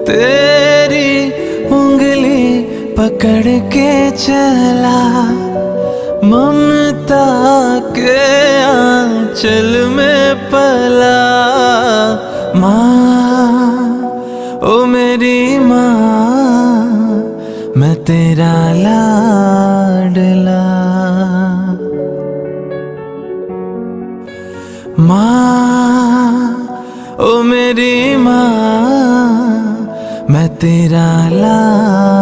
तेरी उंगली पकड़ के चला, ममता के आंचल में पला। माँ ओ मेरी माँ, मैं तेरा लाडला। माँ ओ मेरी माँ, मैं तेरा लाडला।